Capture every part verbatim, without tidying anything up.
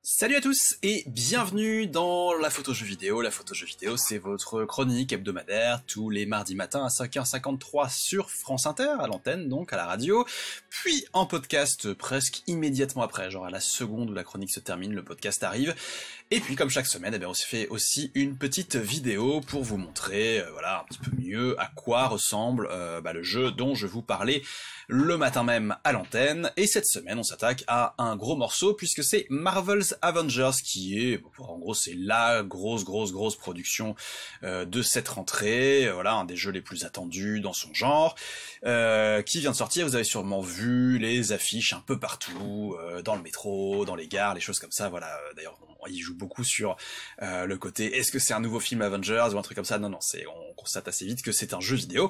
Salut à tous et bienvenue dans la photo jeu vidéo. La photo jeu vidéo, c'est votre chronique hebdomadaire tous les mardis matins à cinq heures cinquante-trois sur France Inter, à l'antenne donc, à la radio, puis en podcast presque immédiatement après, genre à la seconde où la chronique se termine, le podcast arrive. Et puis comme chaque semaine, eh bien, on se fait aussi une petite vidéo pour vous montrer euh, voilà, un petit peu mieux à quoi ressemble euh, bah, le jeu dont je vous parlais le matin même à l'antenne. Et cette semaine, on s'attaque à un gros morceau puisque c'est Marvel's Avengers qui est, en gros, c'est la grosse, grosse, grosse production euh, de cette rentrée. Voilà, un des jeux les plus attendus dans son genre, euh, qui vient de sortir. Vous avez sûrement vu les affiches un peu partout, euh, dans le métro, dans les gares, les choses comme ça. Voilà, d'ailleurs, on y joue beaucoup sur euh, le côté est-ce que c'est un nouveau film Avengers ou un truc comme ça. Non, non, c'est on constate assez vite que c'est un jeu vidéo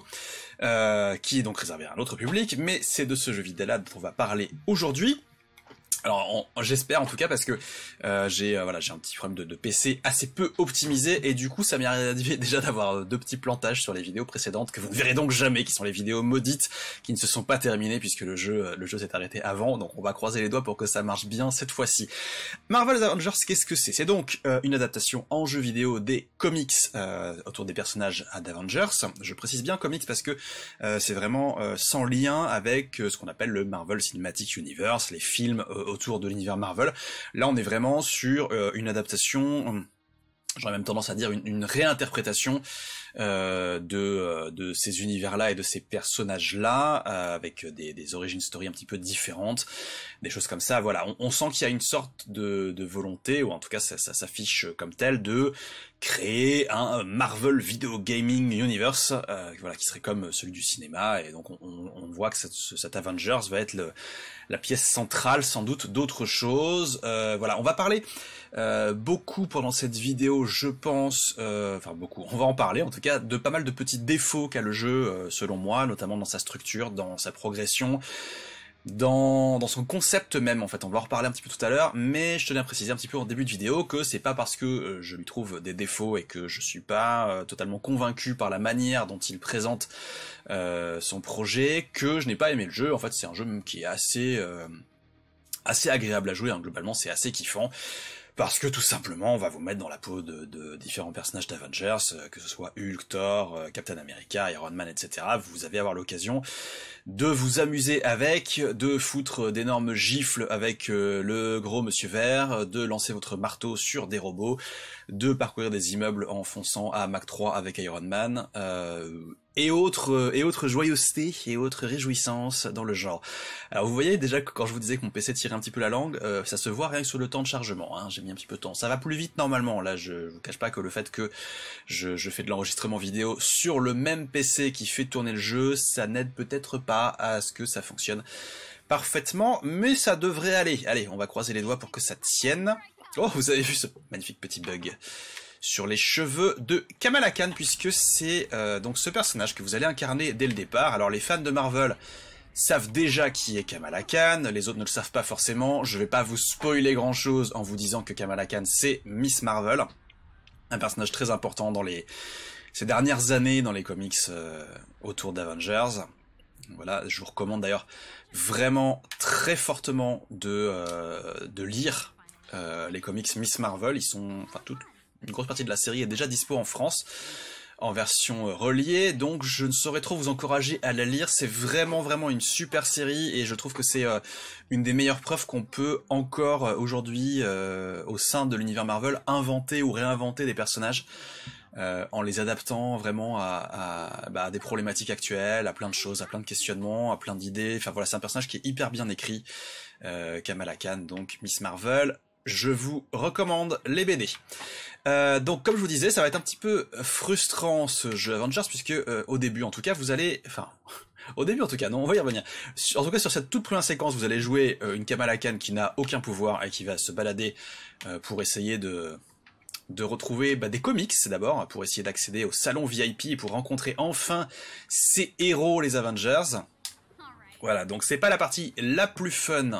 euh, qui est donc réservé à un autre public, mais c'est de ce jeu vidéo-là dont on va parler aujourd'hui. Alors j'espère en tout cas parce que euh, j'ai euh, voilà j'ai un petit problème de, de P C assez peu optimisé et du coup ça m'est arrivé déjà d'avoir deux petits plantages sur les vidéos précédentes que vous ne verrez donc jamais, qui sont les vidéos maudites qui ne se sont pas terminées puisque le jeu le jeu s'est arrêté avant, donc on va croiser les doigts pour que ça marche bien cette fois-ci. Marvel's Avengers, qu'est-ce que c'est? C'est donc euh, une adaptation en jeu vidéo des comics euh, autour des personnages d'Avengers. Je précise bien comics parce que euh, c'est vraiment euh, sans lien avec euh, ce qu'on appelle le Marvel Cinematic Universe, les films euh, autour de l'univers Marvel. Là, on est vraiment sur euh, une adaptation, j'aurais même tendance à dire une, une réinterprétation euh, de, euh, de ces univers-là et de ces personnages-là, euh, avec des, des origin story un petit peu différentes, des choses comme ça. Voilà, on, on sent qu'il y a une sorte de, de volonté, ou en tout cas ça, ça s'affiche comme tel, de créer un Marvel Video Gaming Universe, euh, voilà, qui serait comme celui du cinéma, et donc on, on, on voit que cette, cet Avengers va être le, la pièce centrale sans doute d'autres choses. Euh, voilà, on va parler euh, beaucoup pendant cette vidéo, je pense, euh, enfin beaucoup, on va en parler en tout cas, de pas mal de petits défauts qu'a le jeu, euh, selon moi, notamment dans sa structure, dans sa progression, dans, dans son concept même, en fait. On va en reparler un petit peu tout à l'heure, mais je tenais à préciser un petit peu en début de vidéo que c'est pas parce que euh, je lui trouve des défauts et que je suis pas euh, totalement convaincu par la manière dont il présente euh, son projet que je n'ai pas aimé le jeu. En fait, c'est un jeu qui est assez euh, assez agréable à jouer, hein. Globalement, c'est assez kiffant. Parce que tout simplement, on va vous mettre dans la peau de, de différents personnages d'Avengers, euh, que ce soit Hulk, Thor, euh, Captain America, Iron Man, et cetera. Vous allez avoir l'occasion de vous amuser avec, de foutre d'énormes gifles avec euh, le gros Monsieur Vert, de lancer votre marteau sur des robots, de parcourir des immeubles en fonçant à Mach trois avec Iron Man, euh, et autres et autres joyeusetés et autres réjouissances dans le genre. Alors vous voyez déjà que quand je vous disais que mon P C tirait un petit peu la langue, euh, ça se voit rien que sur le temps de chargement, hein. J'ai mis un petit peu de temps. Ça va plus vite normalement, là je, je vous cache pas que le fait que je, je fais de l'enregistrement vidéo sur le même P C qui fait tourner le jeu, ça n'aide peut-être pas à ce que ça fonctionne parfaitement, mais ça devrait aller. Allez, on va croiser les doigts pour que ça tienne. Oh, vous avez vu ce magnifique petit bug sur les cheveux de Kamala Khan, puisque c'est euh, donc ce personnage que vous allez incarner dès le départ. Alors les fans de Marvel savent déjà qui est Kamala Khan, les autres ne le savent pas forcément. Je vais pas vous spoiler grand chose en vous disant que Kamala Khan c'est Miss Marvel, un personnage très important dans les ces dernières années dans les comics euh, autour d'Avengers. Voilà, je vous recommande d'ailleurs vraiment très fortement de euh, de lire euh, les comics Miss Marvel. Ils sont, enfin toute une grosse partie de la série est déjà dispo en France en version reliée, donc je ne saurais trop vous encourager à la lire. C'est vraiment vraiment une super série et je trouve que c'est euh, une des meilleures preuves qu'on peut encore euh, aujourd'hui euh, au sein de l'univers Marvel inventer ou réinventer des personnages euh, en les adaptant vraiment à, à, bah, à des problématiques actuelles, à plein de choses, à plein de questionnements, à plein d'idées. Enfin voilà, c'est un personnage qui est hyper bien écrit, euh, Kamala Khan, donc Miss Marvel. Je vous recommande les B D. Euh, donc comme je vous disais, ça va être un petit peu frustrant ce jeu Avengers, puisque euh, au début en tout cas vous allez... Enfin, au début en tout cas, non, on va y revenir. En tout cas sur cette toute première séquence, vous allez jouer euh, une Kamala Khan qui n'a aucun pouvoir et qui va se balader euh, pour essayer de... de retrouver bah, des comics d'abord, pour essayer d'accéder au salon V I P et pour rencontrer enfin ces héros, les Avengers. Voilà, donc c'est pas la partie la plus fun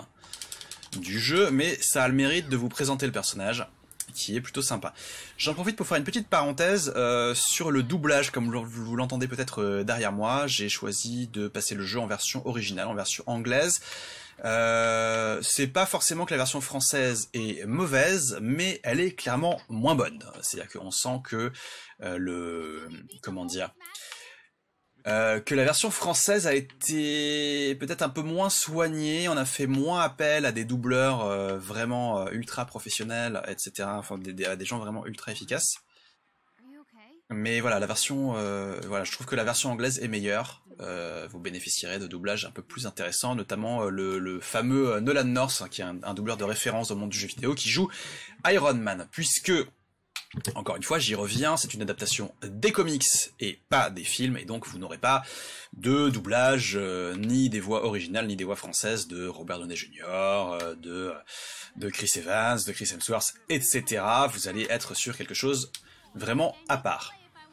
du jeu, mais ça a le mérite de vous présenter le personnage, qui est plutôt sympa. J'en profite pour faire une petite parenthèse euh, sur le doublage, comme vous l'entendez peut-être euh, derrière moi. J'ai choisi de passer le jeu en version originale, en version anglaise. Euh, c'est pas forcément que la version française est mauvaise, mais elle est clairement moins bonne. C'est-à-dire qu'on sent que euh, le... comment dire euh, que la version française a été peut-être un peu moins soignée, on a fait moins appel à des doubleurs euh, vraiment euh, ultra professionnels, et cetera. Enfin, des, des, à des gens vraiment ultra efficaces. Mais voilà, la version, euh, voilà, je trouve que la version anglaise est meilleure. Euh, vous bénéficierez de doublages un peu plus intéressants, notamment euh, le, le fameux Nolan North, hein, qui est un, un doubleur de référence au monde du jeu vidéo, qui joue Iron Man, puisque, encore une fois, j'y reviens, c'est une adaptation des comics et pas des films, et donc vous n'aurez pas de doublage, euh, ni des voix originales, ni des voix françaises de Robert Downey junior, euh, de, de Chris Evans, de Chris Hemsworth, et cetera. Vous allez être sur quelque chose vraiment à part.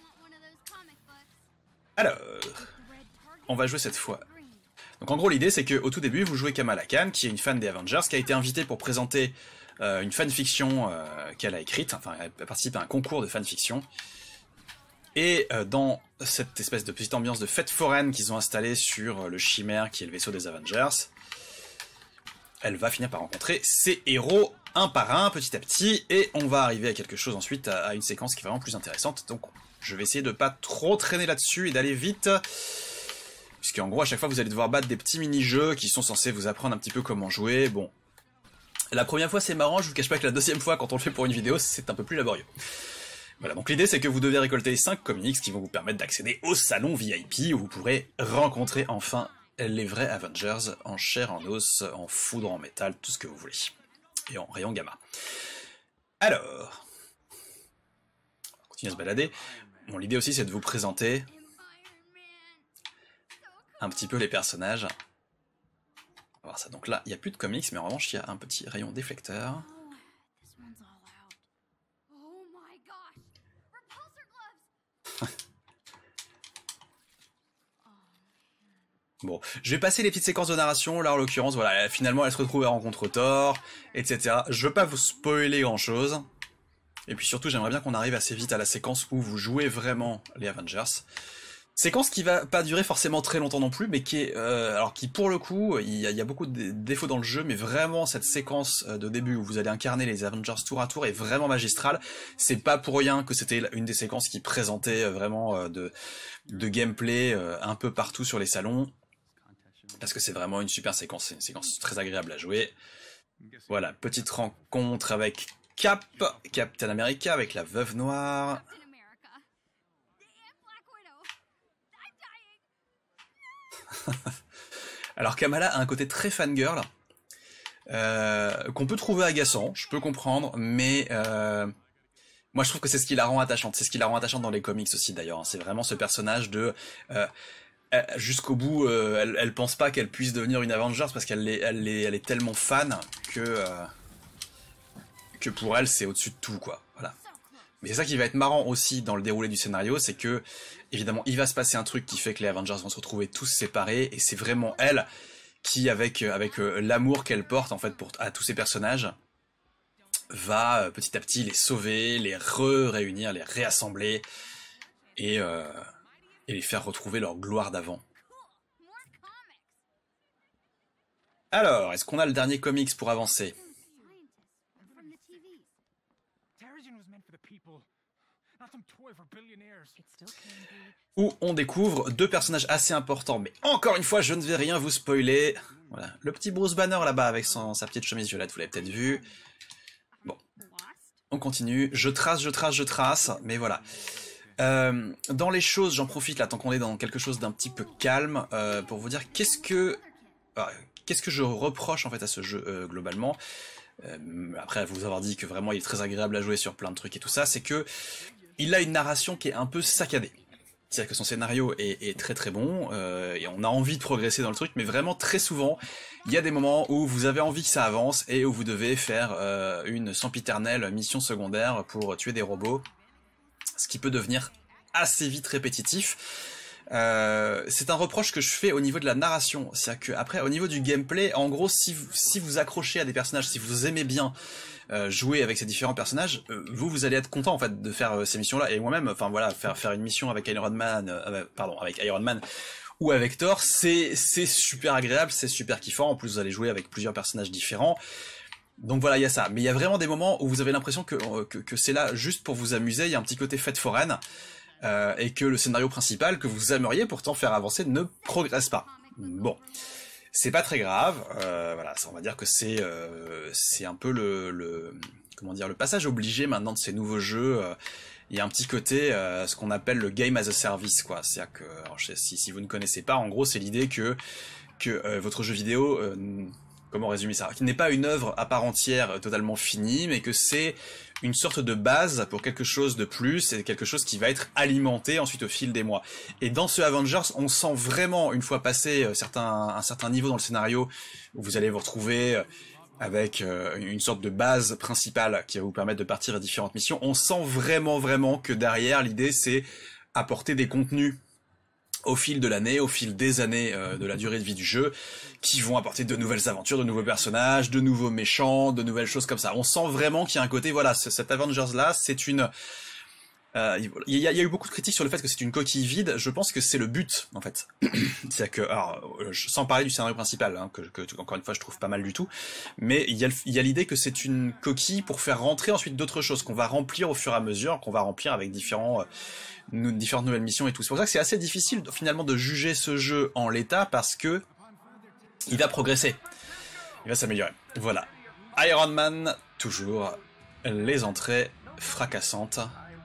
Alors, on va jouer cette fois. Donc en gros l'idée c'est qu'au tout début vous jouez Kamala Khan, qui est une fan des Avengers, qui a été invitée pour présenter euh, une fanfiction euh, qu'elle a écrite, enfin elle participe à un concours de fanfiction. Et euh, dans cette espèce de petite ambiance de fête foraine qu'ils ont installée sur le Chimère, qui est le vaisseau des Avengers, elle va finir par rencontrer ses héros un par un, petit à petit, et on va arriver à quelque chose ensuite, à, à une séquence qui est vraiment plus intéressante. Donc je vais essayer de pas trop traîner là-dessus et d'aller vite, puisqu'en gros à chaque fois vous allez devoir battre des petits mini-jeux qui sont censés vous apprendre un petit peu comment jouer. Bon, la première fois c'est marrant, je vous cache pas que la deuxième fois quand on le fait pour une vidéo c'est un peu plus laborieux. Voilà, donc l'idée c'est que vous devez récolter cinq comics qui vont vous permettre d'accéder au salon V I P où vous pourrez rencontrer enfin les vrais Avengers en chair, en os, en foudre, en métal, tout ce que vous voulez. Et en rayon gamma. Alors, on continue à se balader. Bon, l'idée aussi c'est de vous présenter un petit peu les personnages. On va voir ça. Donc là, il n'y a plus de comics, mais en revanche, il y a un petit rayon déflecteur. Bon, je vais passer les petites séquences de narration, là en l'occurrence, voilà, finalement elle se retrouve à rencontrer Thor, et cetera. Je veux pas vous spoiler grand chose. Et puis surtout, j'aimerais bien qu'on arrive assez vite à la séquence où vous jouez vraiment les Avengers. Séquence qui va pas durer forcément très longtemps non plus, mais qui est, euh, alors qui pour le coup, il y a, il y a beaucoup de défauts dans le jeu, mais vraiment cette séquence de début où vous allez incarner les Avengers tour à tour est vraiment magistrale. C'est pas pour rien que c'était une des séquences qui présentait vraiment de, de gameplay un peu partout sur les salons. Parce que c'est vraiment une super séquence, c'est une séquence très agréable à jouer. Voilà, petite rencontre avec Cap, Captain America, avec la Veuve Noire. Alors Kamala a un côté très fangirl, euh, qu'on peut trouver agaçant, je peux comprendre, mais euh, moi je trouve que c'est ce qui la rend attachante, c'est ce qui la rend attachante dans les comics aussi d'ailleurs, hein. C'est vraiment ce personnage de... Euh, jusqu'au bout, euh, elle, elle pense pas qu'elle puisse devenir une Avengers parce qu'elle est, elle est, elle est tellement fan que euh, que pour elle c'est au-dessus de tout, quoi. Voilà. Mais c'est ça qui va être marrant aussi dans le déroulé du scénario, c'est que évidemment il va se passer un truc qui fait que les Avengers vont se retrouver tous séparés et c'est vraiment elle qui, avec avec euh, l'amour qu'elle porte en fait pour à tous ces personnages, va euh, petit à petit les sauver, les re-réunir, les réassembler et euh, et les faire retrouver leur gloire d'avant. Alors, est-ce qu'on a le dernier comics pour avancer? Où on découvre deux personnages assez importants, mais encore une fois, je ne vais rien vous spoiler. Voilà, le petit Bruce Banner là-bas avec son, sa petite chemise violette, vous l'avez peut-être vu. Bon, on continue. Je trace, je trace, je trace, mais voilà. Euh, dans les choses, j'en profite là tant qu'on est dans quelque chose d'un petit peu calme euh, pour vous dire qu'est-ce que euh, qu'est-ce que je reproche en fait à ce jeu euh, globalement. Euh, après vous avoir dit que vraiment il est très agréable à jouer sur plein de trucs et tout ça, c'est que il a une narration qui est un peu saccadée. C'est-à-dire que son scénario est, est très très bon euh, et on a envie de progresser dans le truc, mais vraiment très souvent il y a des moments où vous avez envie que ça avance et où vous devez faire euh, une sempiternelle mission secondaire pour tuer des robots. Ce qui peut devenir assez vite répétitif. Euh, c'est un reproche que je fais au niveau de la narration. C'est-à-dire qu'après, au niveau du gameplay, en gros, si vous, si vous accrochez à des personnages, si vous aimez bien euh, jouer avec ces différents personnages, euh, vous, vous allez être content en fait de faire euh, ces missions-là. Et moi-même, enfin voilà, faire faire une mission avec Iron Man, euh, pardon, avec Iron Man, ou avec Thor, c'est c'est super agréable, c'est super kiffant. En plus, vous allez jouer avec plusieurs personnages différents. Donc voilà, il y a ça. Mais il y a vraiment des moments où vous avez l'impression que, que, que c'est là juste pour vous amuser. Il y a un petit côté fête foraine. Euh, et que le scénario principal que vous aimeriez pourtant faire avancer ne progresse pas. Bon. C'est pas très grave. Euh, voilà, ça, on va dire que c'est euh, c'est un peu le, le... comment dire, le passage obligé maintenant de ces nouveaux jeux. Il y a un petit côté, euh, ce qu'on appelle le game as a service, quoi. C'est-à-dire que, alors, je sais, si, si vous ne connaissez pas, en gros, c'est l'idée que que euh, votre jeu vidéo, euh, comment résumer ça, qui n'est pas une œuvre à part entière euh, totalement finie, mais que c'est une sorte de base pour quelque chose de plus, et quelque chose qui va être alimenté ensuite au fil des mois. Et dans ce Avengers, on sent vraiment, une fois passé euh, certains, un certain niveau dans le scénario, où vous allez vous retrouver euh, avec euh, une sorte de base principale qui va vous permettre de partir à différentes missions, on sent vraiment vraiment que derrière, l'idée c'est apporter des contenus au fil de l'année, au fil des années euh, de la durée de vie du jeu, qui vont apporter de nouvelles aventures, de nouveaux personnages, de nouveaux méchants, de nouvelles choses comme ça. On sent vraiment qu'il y a un côté, voilà, ce, cet Avengers-là, c'est une... Euh, il y, a, il y a eu beaucoup de critiques sur le fait que c'est une coquille vide. Je pense que c'est le but, en fait. C'est-à-dire que, alors, sans parler du scénario principal, hein, que, que encore une fois je trouve pas mal du tout, mais il y a, il y a l'idée que c'est une coquille pour faire rentrer ensuite d'autres choses qu'on va remplir au fur et à mesure, qu'on va remplir avec différents, euh, nou, différentes nouvelles missions et tout. C'est pour ça que c'est assez difficile finalement de juger ce jeu en l'état parce que il va progresser, il va s'améliorer. Voilà, Iron Man, toujours les entrées fracassantes.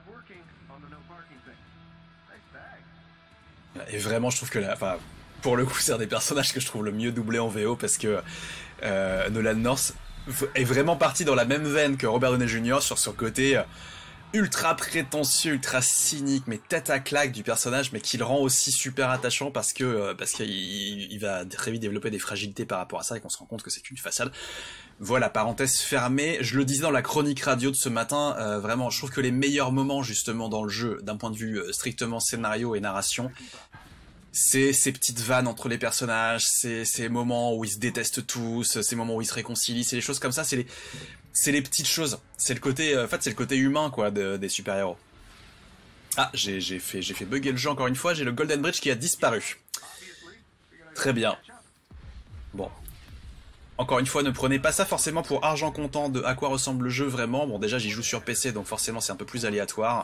Et vraiment, je trouve que là, enfin, pour le coup, c'est un des personnages que je trouve le mieux doublé en V O parce que euh, Nolan North est vraiment parti dans la même veine que Robert Downey junior sur ce côté ultra prétentieux, ultra cynique, mais tête à claque du personnage, mais qui le rend aussi super attachant parce que parce qu'il il va très vite développer des fragilités par rapport à ça et qu'on se rend compte que c'est une façade. Voilà, parenthèse fermée. Je le disais dans la chronique radio de ce matin, euh, vraiment, je trouve que les meilleurs moments justement dans le jeu, d'un point de vue euh, strictement scénario et narration, c'est ces petites vannes entre les personnages, c'est ces moments où ils se détestent tous, ces moments où ils se réconcilient, c'est les choses comme ça, c'est les, c'est les petites choses. C'est le côté, euh, en fait, c'est le côté humain quoi de, des super-héros. Ah, j'ai j'ai fait j'ai fait bugger le jeu encore une fois. J'ai le Golden Bridge qui a disparu. Très bien. Bon. Encore une fois, ne prenez pas ça forcément pour argent comptant de à quoi ressemble le jeu vraiment. Bon, déjà, j'y joue sur P C, donc forcément, c'est un peu plus aléatoire.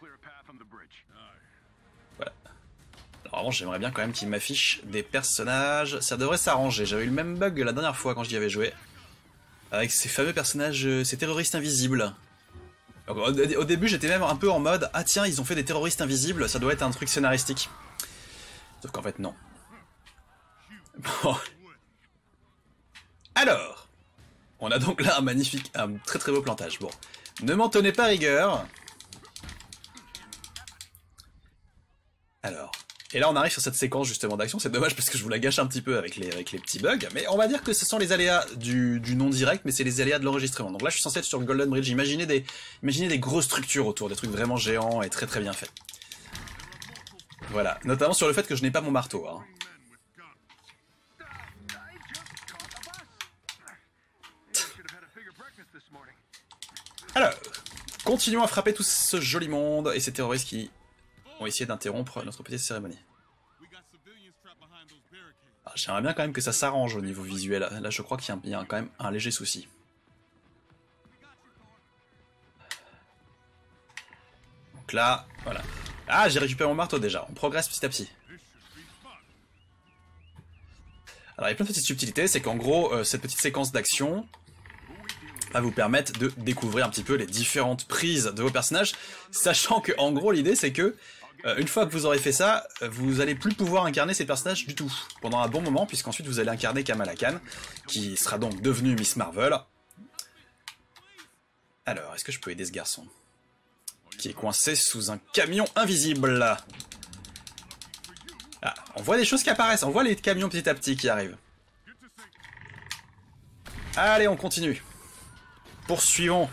Voilà. Alors, avant, j'aimerais bien quand même qu'il m'affiche des personnages. Ça devrait s'arranger. J'avais eu le même bug la dernière fois quand j'y avais joué. Avec ces fameux personnages, ces terroristes invisibles. Alors, au, au début, j'étais même un peu en mode « Ah tiens, ils ont fait des terroristes invisibles, ça doit être un truc scénaristique. » Sauf qu'en fait, non. Bon... Alors, on a donc là un magnifique, un très très beau plantage. Bon, ne m'en tenez pas rigueur. Alors, et là on arrive sur cette séquence justement d'action. C'est dommage parce que je vous la gâche un petit peu avec les, avec les petits bugs. Mais on va dire que ce sont les aléas du, du non direct, mais c'est les aléas de l'enregistrement. Donc là je suis censé être sur le Golden Bridge. Imaginez des, imaginez des grosses structures autour, des trucs vraiment géants et très très bien faits. Voilà, notamment sur le fait que je n'ai pas mon marteau. Hein. Alors, continuons à frapper tout ce joli monde et ces terroristes qui ont essayé d'interrompre notre petite cérémonie. J'aimerais bien quand même que ça s'arrange au niveau visuel. Là, je crois qu'il y, y a quand même un léger souci. Donc là, voilà. Ah, j'ai récupéré mon marteau déjà. On progresse petit à petit. Alors, il y a plein de petites subtilités. C'est qu'en gros, euh, cette petite séquence d'action va vous permettre de découvrir un petit peu les différentes prises de vos personnages, sachant que en gros l'idée c'est que euh, une fois que vous aurez fait ça, vous allez plus pouvoir incarner ces personnages du tout pendant un bon moment, puisqu'ensuite vous allez incarner Kamala Khan, qui sera donc devenue Miss Marvel. Alors, est-ce que je peux aider ce garçon qui est coincé sous un camion invisible? Ah, on voit des choses qui apparaissent, on voit les camions petit à petit qui arrivent. Allez, on continue. Poursuivons.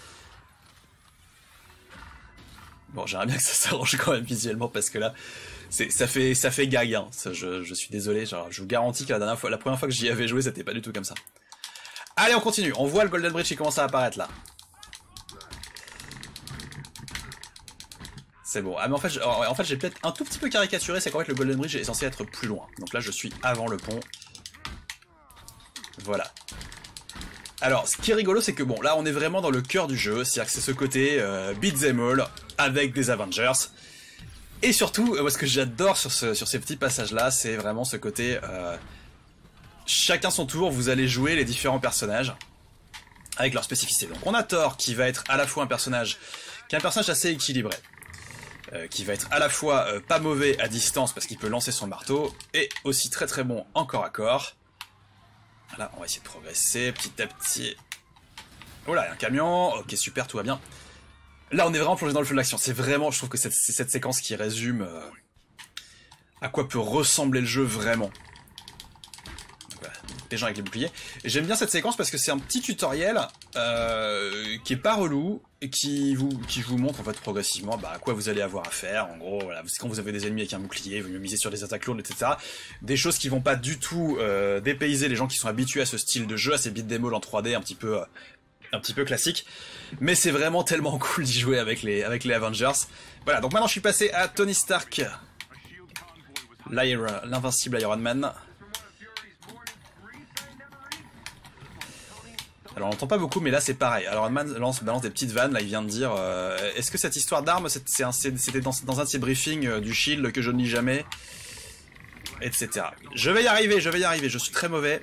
Bon, j'aimerais bien que ça s'arrange quand même visuellement parce que là, c'est, ça fait, ça fait gag. Hein. Ça, je, je suis désolé. Genre, je vous garantis que la dernière fois, la première fois que j'y avais joué, c'était pas du tout comme ça. Allez, on continue. On voit le Golden Bridge qui commence à apparaître là. C'est bon. Ah mais en fait, en fait j'ai peut-être un tout petit peu caricaturé, c'est qu'en fait le Golden Bridge est censé être plus loin. Donc là je suis avant le pont. Voilà. Alors, ce qui est rigolo, c'est que bon, là on est vraiment dans le cœur du jeu, c'est-à-dire que c'est ce côté euh, beat them all avec des Avengers. Et surtout, euh, ce que j'adore sur, ce, sur ces petits passages-là, c'est vraiment ce côté... Euh, chacun son tour, vous allez jouer les différents personnages avec leur spécificité. Donc on a Thor qui va être à la fois un personnage qui est un personnage assez équilibré, euh, qui va être à la fois euh, pas mauvais à distance parce qu'il peut lancer son marteau, et aussi très très bon en corps à corps. Là, on va essayer de progresser petit à petit. Oh là, il y a un camion. Ok, super, tout va bien. Là, on est vraiment plongé dans le feu de l'action. C'est vraiment, je trouve que c'est cette séquence qui résume euh, à quoi peut ressembler le jeu vraiment. Voilà, les gens avec les boucliers. J'aime bien cette séquence parce que c'est un petit tutoriel euh, qui est pas relou et qui vous, qui vous montre en fait progressivement bah, à quoi vous allez avoir à faire. En gros, voilà, quand vous avez des ennemis avec un bouclier, vous mieux miser sur des attaques lourdes, et cetera. Des choses qui vont pas du tout euh, dépayser les gens qui sont habitués à ce style de jeu, à ces beat them all en trois D un petit peu, euh, un petit peu classique. Mais c'est vraiment tellement cool d'y jouer avec les, avec les Avengers. Voilà, donc maintenant je suis passé à Tony Stark, l'invincible Iron Man. Alors on n'entend pas beaucoup, mais là c'est pareil. Alors Iron Man lance, balance des petites vannes, là il vient de dire euh, est-ce que cette histoire d'armes, c'était dans, dans un de ces briefings euh, du Shield que je ne lis jamais, et cetera. Je vais y arriver, je vais y arriver, je suis très mauvais.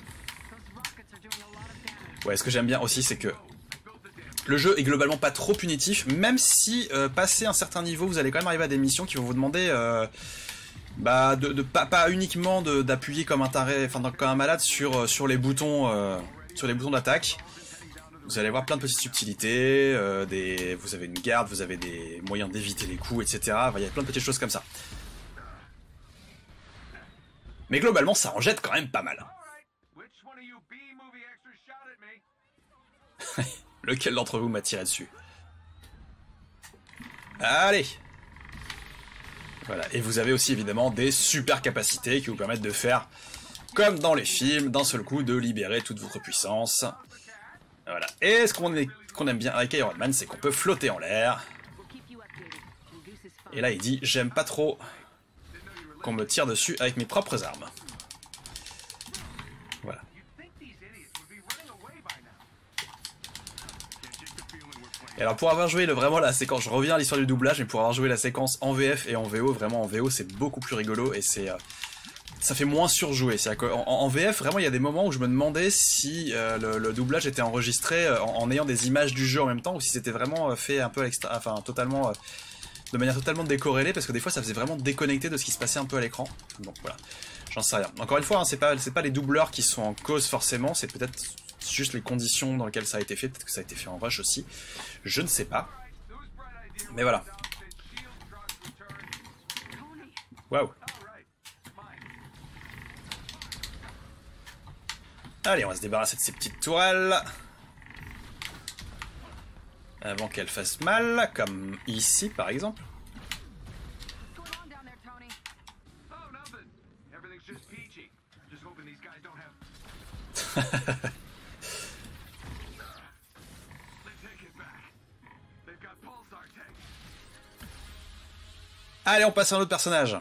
Ouais, ce que j'aime bien aussi, c'est que le jeu est globalement pas trop punitif, même si euh, passé un certain niveau, vous allez quand même arriver à des missions qui vont vous demander euh, bah, de, de pas, pas uniquement d'appuyer comme un taré, enfin comme un malade sur, sur les boutons, euh, sur les boutons d'attaque. Vous allez voir plein de petites subtilités, euh, des... vous avez une garde, vous avez des moyens d'éviter les coups, et cetera. Il y a plein de petites choses comme ça. Mais globalement, ça en jette quand même pas mal. Lequel d'entre vous m'a tiré dessus? Allez! Voilà, et vous avez aussi évidemment des super capacités qui vous permettent de faire, comme dans les films, d'un seul coup, de libérer toute votre puissance. Voilà. Et ce qu'on qu'on aime bien avec Iron Man, c'est qu'on peut flotter en l'air. Et là, il dit, j'aime pas trop qu'on me tire dessus avec mes propres armes. Voilà. Et alors pour avoir joué le, vraiment la séquence, je reviens à l'histoire du doublage, mais pour avoir joué la séquence en V F et en V O, vraiment en V O, c'est beaucoup plus rigolo et c'est... Euh, ça fait moins surjoué. C'est-à-dire qu'en en V F, vraiment, il y a des moments où je me demandais si euh, le, le doublage était enregistré en, en ayant des images du jeu en même temps, ou si c'était vraiment fait un peu à l'extra, enfin totalement, euh, de manière totalement décorrélée, parce que des fois, ça faisait vraiment déconnecté de ce qui se passait un peu à l'écran. Donc voilà, j'en sais rien. Encore une fois, hein, c'est pas, c'est pas les doubleurs qui sont en cause forcément, c'est peut-être juste les conditions dans lesquelles ça a été fait. Peut-être que ça a été fait en rush aussi. Je ne sais pas. Mais voilà. Waouh. Allez, on va se débarrasser de ces petites tourelles. Avant qu'elles fassent mal, comme ici par exemple. Allez, on passe à un autre personnage.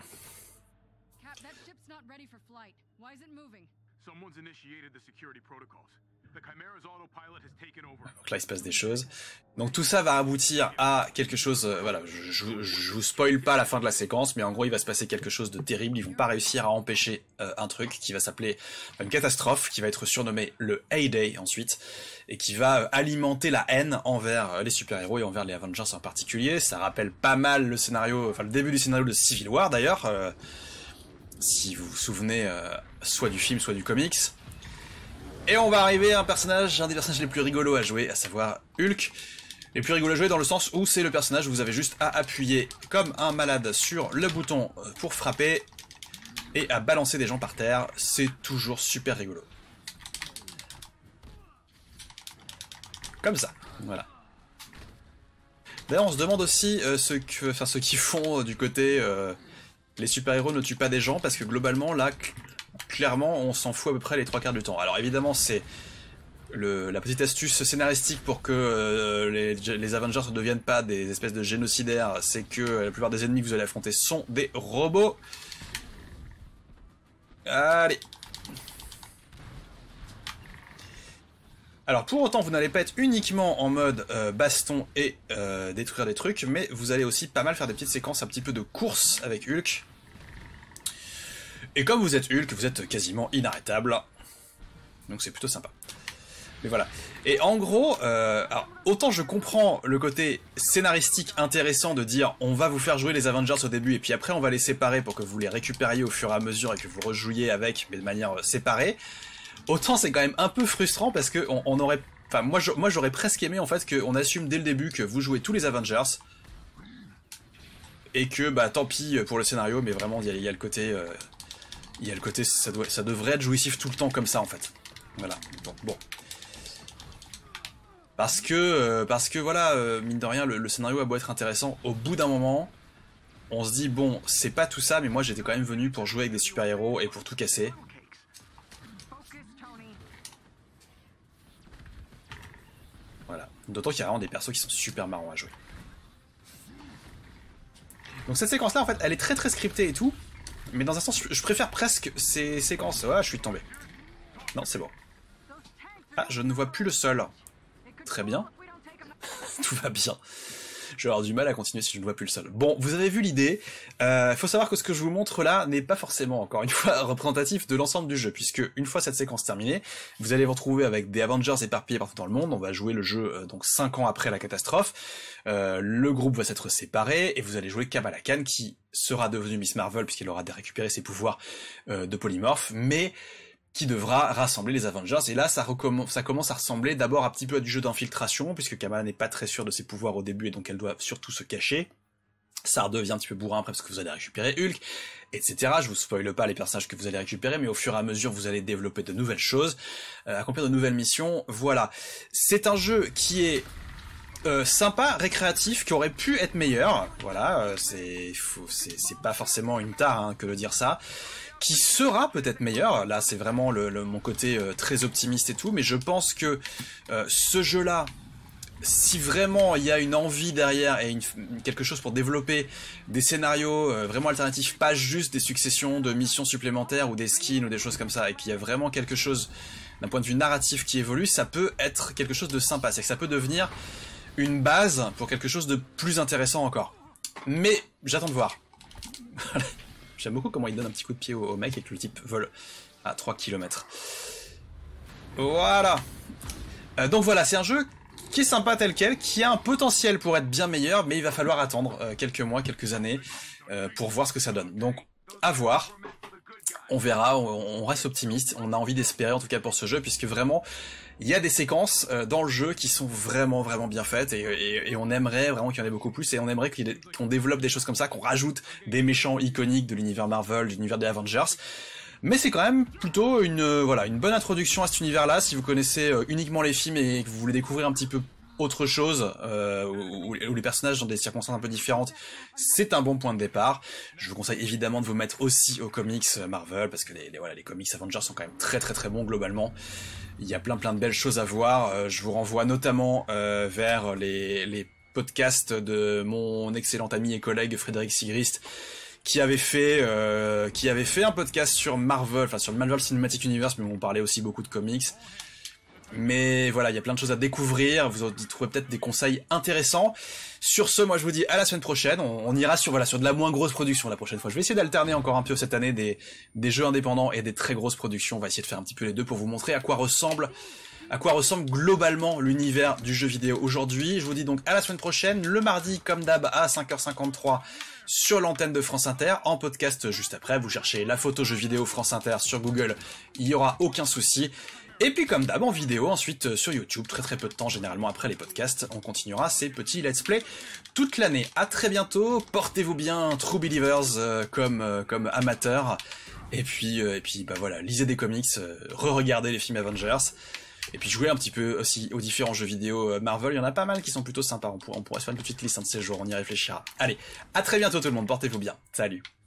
Donc là, il se passe des choses. Donc tout ça va aboutir à quelque chose... Euh, voilà, je, je, je vous spoil pas la fin de la séquence, mais en gros, il va se passer quelque chose de terrible. Ils vont pas réussir à empêcher euh, un truc qui va s'appeler une catastrophe, qui va être surnommé le Heyday ensuite, et qui va euh, alimenter la haine envers euh, les super-héros et envers les Avengers en particulier. Ça rappelle pas mal le scénario, enfin le début du scénario de Civil War d'ailleurs, euh, si vous vous souvenez euh, soit du film, soit du comics. Et on va arriver à un personnage, un des personnages les plus rigolos à jouer, à savoir Hulk. Les plus rigolos à jouer dans le sens où c'est le personnage où vous avez juste à appuyer comme un malade sur le bouton pour frapper et à balancer des gens par terre. C'est toujours super rigolo. Comme ça, voilà. D'ailleurs on se demande aussi euh, ce que, enfin, ceux qui font euh, du côté euh, les super-héros ne tuent pas des gens, parce que globalement là... Clairement, on s'en fout à peu près les trois quarts du temps. Alors évidemment, c'est le, la petite astuce scénaristique pour que euh, les, les Avengers ne deviennent pas des espèces de génocidaires, c'est que la plupart des ennemis que vous allez affronter sont des robots. Allez. Alors pour autant, vous n'allez pas être uniquement en mode euh, baston et euh, détruire des trucs, mais vous allez aussi pas mal faire des petites séquences un petit peu de course avec Hulk. Et comme vous êtes Hulk, vous êtes quasiment inarrêtable. Donc c'est plutôt sympa. Mais voilà. Et en gros, euh, alors, autant je comprends le côté scénaristique intéressant de dire on va vous faire jouer les Avengers au début et puis après on va les séparer pour que vous les récupériez au fur et à mesure et que vous rejouiez avec, mais de manière séparée. Autant c'est quand même un peu frustrant parce que on, on aurait... Enfin, moi, je, moi j'aurais presque aimé en fait qu'on assume dès le début que vous jouez tous les Avengers. Et que, bah tant pis pour le scénario, mais vraiment il y, y a le côté... Euh, il y a le côté, ça, doit, ça devrait être jouissif tout le temps comme ça en fait. Voilà, bon. bon. Parce que, euh, parce que voilà, euh, mine de rien, le, le scénario a beau être intéressant, au bout d'un moment, on se dit, bon, c'est pas tout ça, mais moi j'étais quand même venu pour jouer avec des super-héros et pour tout casser. Voilà. D'autant qu'il y a vraiment des persos qui sont super marrants à jouer. Donc cette séquence-là, en fait, elle est très très scriptée et tout, mais dans un sens, je préfère presque ces séquences... Ah, je suis tombé. Non, c'est bon. Ah, je ne vois plus le sol. Très bien. Tout va bien. Je vais avoir du mal à continuer si je ne vois plus le sol. Bon, vous avez vu l'idée. Il euh, faut savoir que ce que je vous montre là n'est pas forcément, encore une fois, représentatif de l'ensemble du jeu, puisque une fois cette séquence terminée, vous allez vous retrouver avec des Avengers éparpillés partout dans le monde. On va jouer le jeu euh, donc cinq ans après la catastrophe. Euh, le groupe va s'être séparé et vous allez jouer Kamala Khan qui sera devenue Miss Marvel puisqu'elle aura récupéré ses pouvoirs euh, de polymorphe, mais qui devra rassembler les Avengers, et là ça, ça commence à ressembler d'abord un petit peu à du jeu d'infiltration, puisque Kamala n'est pas très sûre de ses pouvoirs au début, et donc elle doit surtout se cacher. Ça redevient un petit peu bourrin après parce que vous allez récupérer Hulk, et cetera. Je vous spoile pas les personnages que vous allez récupérer, mais au fur et à mesure vous allez développer de nouvelles choses, euh, accomplir de nouvelles missions, voilà. C'est un jeu qui est Euh, sympa, récréatif, qui aurait pu être meilleur, voilà, euh, c'est c'est pas forcément une tare hein, que de dire ça, qui sera peut-être meilleur, là c'est vraiment le, le, mon côté euh, très optimiste et tout, mais je pense que euh, ce jeu-là, si vraiment il y a une envie derrière et une, quelque chose pour développer des scénarios euh, vraiment alternatifs, pas juste des successions de missions supplémentaires ou des skins ou des choses comme ça, et qu'il y a vraiment quelque chose d'un point de vue narratif qui évolue, ça peut être quelque chose de sympa, c'est que ça peut devenir une base pour quelque chose de plus intéressant encore. Mais j'attends de voir. J'aime beaucoup comment il donne un petit coup de pied au, au mec et que le type vole à trois kilomètres. Voilà. Euh, donc voilà, c'est un jeu qui est sympa tel quel, qui a un potentiel pour être bien meilleur, mais il va falloir attendre euh, quelques mois, quelques années euh, pour voir ce que ça donne. Donc, à voir. On verra, on, on reste optimiste, on a envie d'espérer en tout cas pour ce jeu, puisque vraiment, il y a des séquences euh, dans le jeu qui sont vraiment vraiment bien faites, et, et, et on aimerait vraiment qu'il y en ait beaucoup plus, et on aimerait qu'on développe des choses comme ça, qu'on rajoute des méchants iconiques de l'univers Marvel, de l'univers des Avengers. Mais c'est quand même plutôt une euh, voilà une bonne introduction à cet univers-là, si vous connaissez euh, uniquement les films et que vous voulez découvrir un petit peu autre chose, euh, où, où les personnages dans des circonstances un peu différentes, c'est un bon point de départ. Je vous conseille évidemment de vous mettre aussi aux comics Marvel, parce que les, les, voilà, les comics Avengers sont quand même très très très bons globalement. Il y a plein plein de belles choses à voir. Euh, je vous renvoie notamment euh, vers les, les podcasts de mon excellent ami et collègue Frédéric Sigrist, qui avait fait euh, qui avait fait un podcast sur Marvel, enfin sur le Marvel Cinematic Universe, mais on parlait aussi beaucoup de comics. Mais voilà, il y a plein de choses à découvrir, vous y trouverez peut-être des conseils intéressants. Sur ce, moi je vous dis à la semaine prochaine, on, on ira sur voilà sur de la moins grosse production la prochaine fois. Je vais essayer d'alterner encore un peu cette année des, des jeux indépendants et des très grosses productions, on va essayer de faire un petit peu les deux pour vous montrer à quoi ressemble à quoi ressemble globalement l'univers du jeu vidéo aujourd'hui. Je vous dis donc à la semaine prochaine, le mardi comme d'hab à cinq heures cinquante-trois sur l'antenne de France Inter, en podcast juste après, vous cherchez la photo jeu vidéo France Inter sur Google, il y aura aucun souci. Et puis comme d'hab en vidéo ensuite sur YouTube, très très peu de temps généralement après les podcasts, on continuera ces petits let's play toute l'année. À très bientôt, portez-vous bien True Believers euh, comme euh, comme amateurs, et puis euh, et puis bah voilà, lisez des comics, euh, re-regardez les films Avengers, et puis jouez un petit peu aussi aux différents jeux vidéo euh, Marvel, il y en a pas mal qui sont plutôt sympas, on, pour, on pourrait se faire une petite liste un de ces jours, on y réfléchira. Allez, à très bientôt tout le monde, portez-vous bien, salut.